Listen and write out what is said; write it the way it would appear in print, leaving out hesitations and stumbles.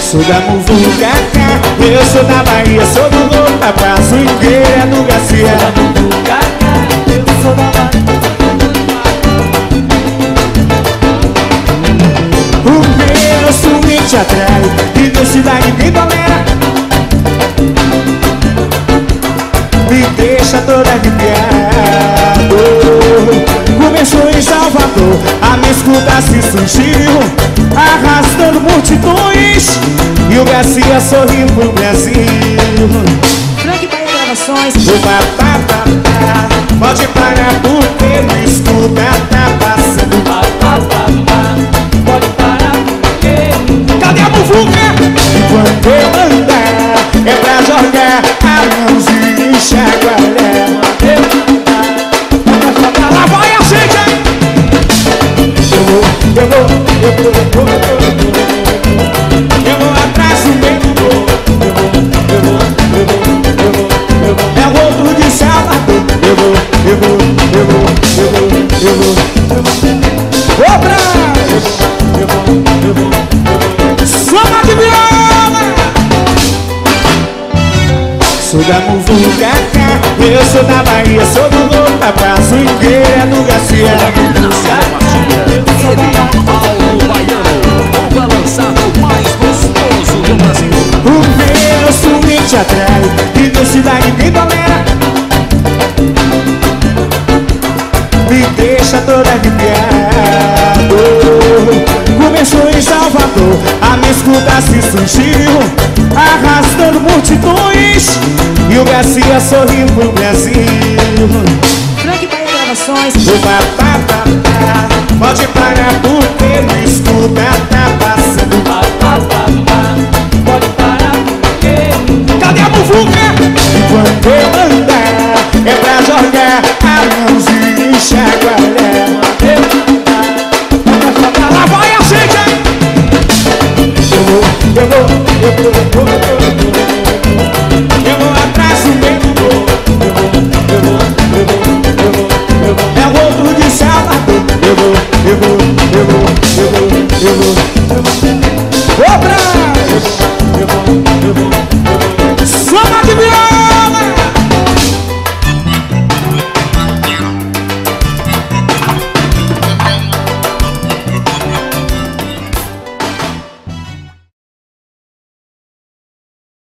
Sou da Muvucacá, eu sou da Bahia, sou do louco, abraço inteira do Garcia. Eu sou da Bahia. O meu swing te atrai, e da cidade me tolera, me deixa todo arrepiado. Começou em Salvador, a minha escuta se surgiu, arrastando multidões, e o Garcia sorriu pro Brasil. Frank Bahia Gravações. Pode parar porque não escuta, tá passando. Pode parar porque... Cadê a Muvuca? E quando eu andar, é pra jogar a mãozinha e chacoalhar. Lá vai a gente! Eu vou atrás do meio do gol. É o outro de Salvador. Eu vou. Outra! Eu vou. Soma de viola! Sou da Muvucacá, eu sou da Bahia, sou do louco, abraço inteira do Garcia. Paulo Baiano, o balançado mais gostoso do Brasil. O meu swing te atrai, e da cidade me tolera, me deixa todo arrepiado. Começou em Salvador, a minha escuta se surgiu, arrastando multidões, e o Garcia sorriu pro Brasil. Frank Bahia Gravações. Pode parar porque não escuta, tá passando. Pode parar porque... Cadê a Muvuca? E quando eu andar, é pra jogar a mãozinha e chacoalhar. Lá vai a gente! Eu vou atrás do meio do gol. É o outro de Salvador. Eu vou.